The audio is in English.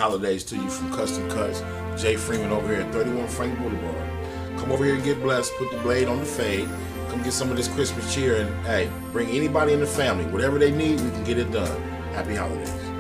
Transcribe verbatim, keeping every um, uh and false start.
Holidays to you from Custom Cutz. Jay Freeman over here at thirty-one Frank Boulevard. Come over here and get blessed. Put the blade on the fade. Come get some of this Christmas cheer, and hey, bring anybody in the family. Whatever they need, we can get it done. Happy holidays.